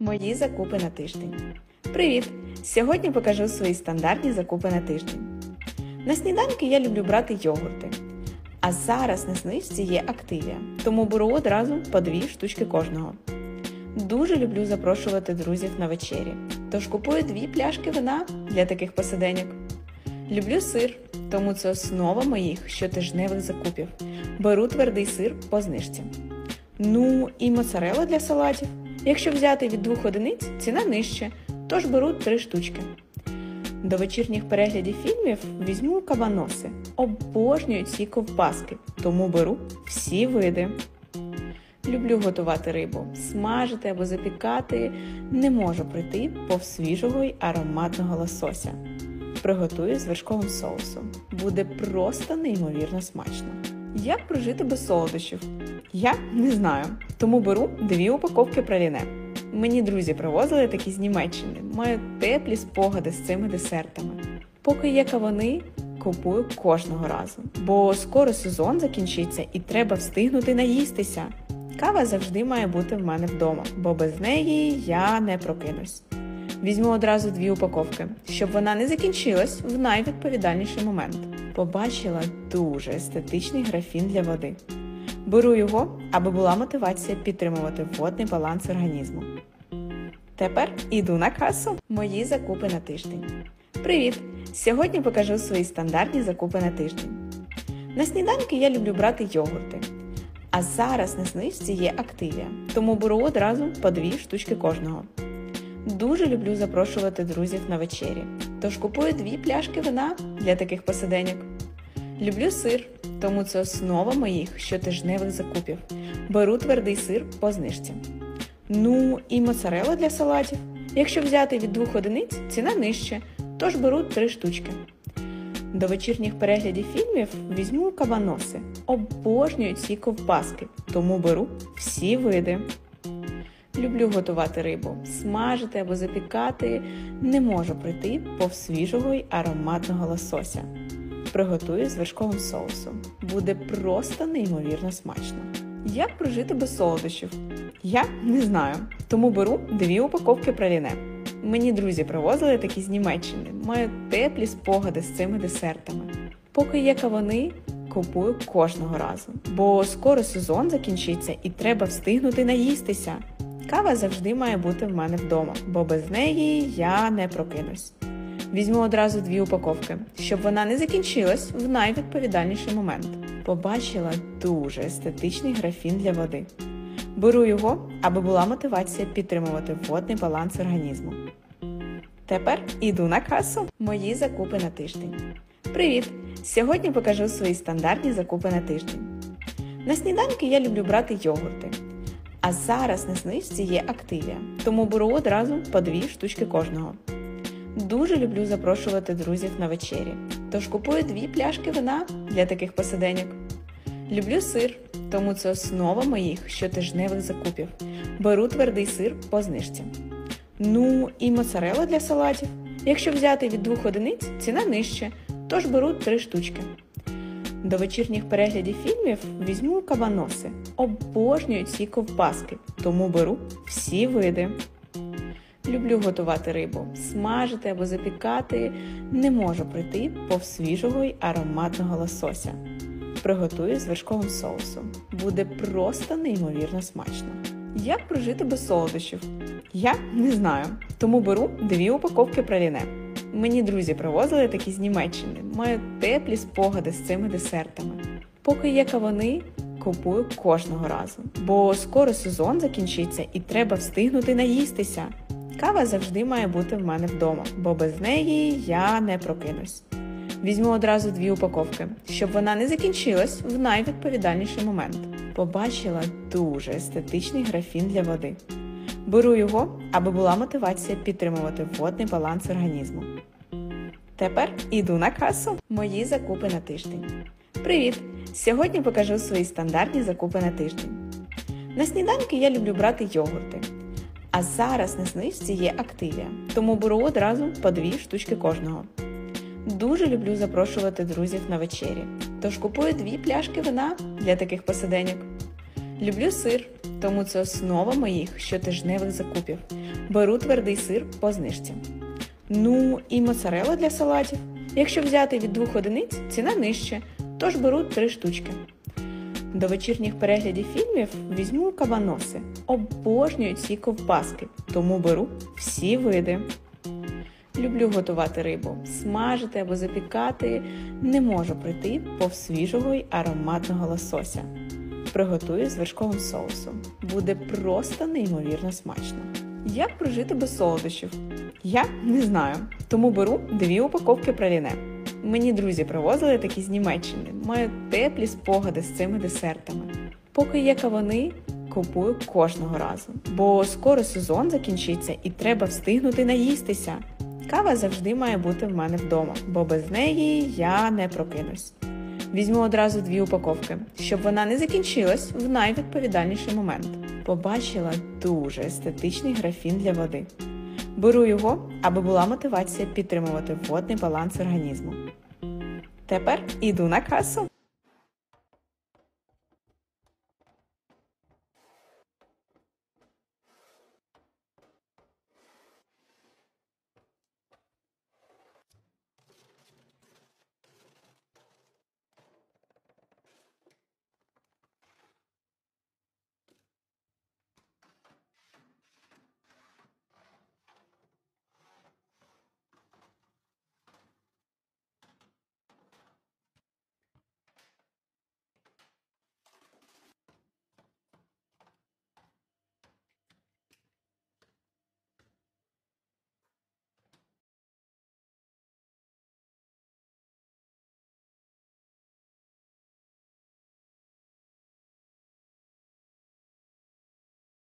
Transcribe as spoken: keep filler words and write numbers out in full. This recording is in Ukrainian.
Мої закупи на тиждень. Привіт! Сьогодні покажу свої стандартні закупи на тиждень. На сніданки я люблю брати йогурти. А зараз на знижці є Активія, тому беру одразу по дві штучки кожного. Дуже люблю запрошувати друзів на вечері, тож купую дві пляшки вина для таких посиденьок. Люблю сир, тому це основа моїх щотижневих закупів. Беру твердий сир по знижці. Ну і моцарелла для салатів. Якщо взяти від двох одиниць, ціна нижче, тож беру три штучки. До вечірніх переглядів фільмів візьму кабаноси. Обожнюю ці ковбаски, тому беру всі види. Люблю готувати рибу, смажити або запікати. Не можу пройти повз свіжого й ароматного лосося. Приготую з вершковим соусом. Буде просто неймовірно смачно. Як прожити без солодощів? Я не знаю, тому беру дві упаковки праліне. Мені друзі привозили такі з Німеччини. Маю теплі спогади з цими десертами. Поки є кавуни, купую кожного разу. Бо скоро сезон закінчиться і треба встигнути наїстися. Кава завжди має бути в мене вдома, бо без неї я не прокинусь. Візьму одразу дві упаковки, щоб вона не закінчилась в найвідповідальніший момент. Побачила дуже естетичний графін для води. Беру його, аби була мотивація підтримувати водний баланс організму. Тепер іду на касу. Мої закупи на тиждень. Привіт! Сьогодні покажу свої стандартні закупи на тиждень. На сніданки я люблю брати йогурти. А зараз на знижці є Активія, тому беру одразу по дві штучки кожного. Дуже люблю запрошувати друзів на вечері, тож купую дві пляшки вина для таких посиденьок. Люблю сир, тому це основа моїх щотижневих закупів. Беру твердий сир по знижці. Ну і моцарелла для салатів. Якщо взяти від двох одиниць, ціна нижче, тож беру три штучки. До вечірніх переглядів фільмів візьму кабаноси. Обожнюю ці ковбаски, тому беру всі види. Люблю готувати рибу, смажити або запікати. Не можу пройти повз свіжого й ароматного лосося. Приготую з вершковим соусом. Буде просто неймовірно смачно. Як прожити без солодощів? Я не знаю, тому беру дві упаковки праліне. Мені друзі привозили такі з Німеччини. Маю теплі спогади з цими десертами. Поки є кавуни, купую кожного разу. Бо скоро сезон закінчиться і треба встигнути наїстися. Кава завжди має бути в мене вдома, бо без неї я не прокинусь. Візьму одразу дві упаковки, щоб вона не закінчилась в найвідповідальніший момент. Побачила дуже естетичний графін для води. Беру його, аби була мотивація підтримувати водний баланс організму. Тепер іду на касу. Мої закупи на тиждень. Привіт! Сьогодні покажу свої стандартні закупи на тиждень. На сніданки я люблю брати йогурти. А зараз на знижці є Активія, тому беру одразу по дві штучки кожного. Дуже люблю запрошувати друзів на вечері, тож купую дві пляшки вина для таких посиденьок. Люблю сир, тому це основа моїх щотижневих закупів. Беру твердий сир по знижці. Ну і моцарелла для салатів. Якщо взяти від двох одиниць, ціна нижче, тож беру три штучки. До вечірніх переглядів фільмів візьму кабаноси. Обожнюю ці ковбаски, тому беру всі види. Люблю готувати рибу, смажити або запікати. Не можу пройти повз свіжого й ароматного лосося. Приготую з вершковим соусом. Буде просто неймовірно смачно. Як прожити без солодощів? Я не знаю, тому беру дві упаковки праліне. Мені друзі привозили такі з Німеччини. Маю теплі спогади з цими десертами. Поки є кавуни, купую кожного разу. Бо скоро сезон закінчиться і треба встигнути наїстися. Кава завжди має бути в мене вдома, бо без неї я не прокинусь. Візьму одразу дві упаковки, щоб вона не закінчилась в найвідповідальніший момент. Побачила дуже естетичний графін для води. Беру його, аби була мотивація підтримувати водний баланс організму. Тепер іду на касу. Мої закупи на тиждень. Привіт! Сьогодні покажу свої стандартні закупи на тиждень. На сніданки я люблю брати йогурти. А зараз на знижці є Активія, тому беру одразу по дві штучки кожного. Дуже люблю запрошувати друзів на вечері, тож купую дві пляшки вина для таких посиденьок. Люблю сир, тому це основа моїх щотижневих закупів. Беру твердий сир по знижці. Ну і моцарелла для салатів. Якщо взяти від двох одиниць, ціна нижче, тож беру три штучки. До вечірніх переглядів фільмів візьму кабаноси. Обожнюю ці ковбаски, тому беру всі види. Люблю готувати рибу, смажити або запікати. Не можу пройти повз свіжого й ароматного лосося. Приготую з вершковим соусом. Буде просто неймовірно смачно. Як прожити без солодощів? Я не знаю, тому беру дві упаковки праліне. Мені друзі привозили такі з Німеччини. Маю теплі спогади з цими десертами. Поки є кавуни, купую кожного разу. Бо скоро сезон закінчиться і треба встигнути наїстися. Кава завжди має бути в мене вдома, бо без неї я не прокинусь. Візьму одразу дві упаковки, щоб вона не закінчилась в найвідповідальніший момент. Побачила дуже естетичний графін для води. Беру його, аби була мотивація підтримувати водний баланс організму. Тепер іду на касу.